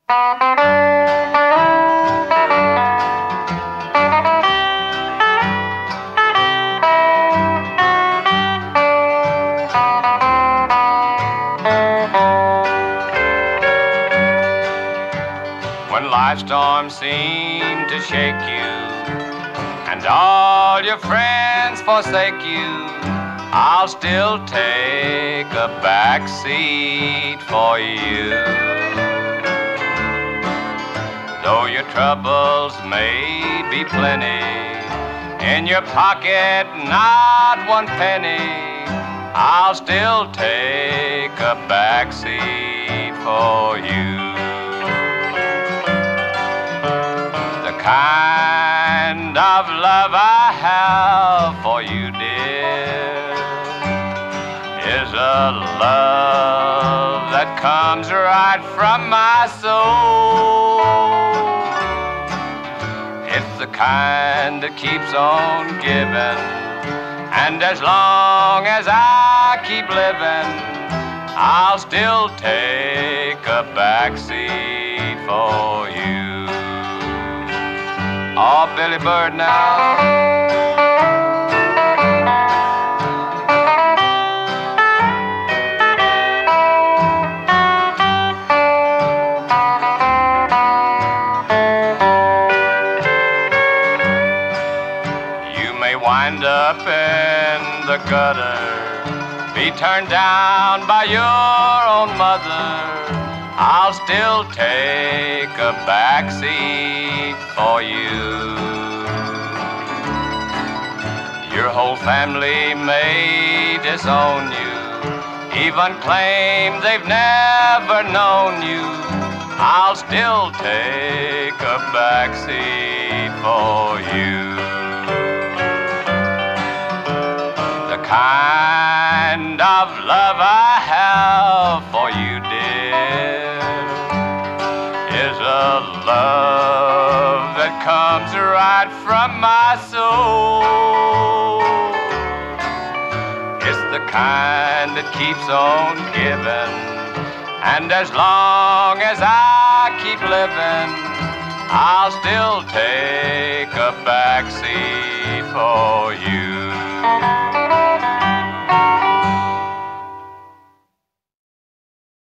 When life storms seem to shake you and all your friends forsake you, I'll still take a back seat for you. Though your troubles may be plenty, in your pocket not one penny, I'll still take a back seat for you. The kind of love I have for you, dear, is a love that comes right from my soul. It's the kind that keeps on giving, and as long as I keep living, I'll still take a backseat for you. Oh, Billy Bird now. Wind up in the gutter, be turned down by your own mother, I'll still take a backseat for you. Your whole family may disown you, even claim they've never known you, I'll still take a backseat for you. Kind of love I have for you, dear, is a love that comes right from my soul. It's the kind that keeps on giving, and as long as I keep living, I'll still take